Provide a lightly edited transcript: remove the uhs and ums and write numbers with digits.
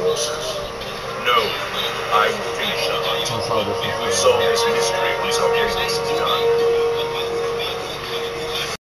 No, I will finish it. That's how this is Solve this mystery once our business is done.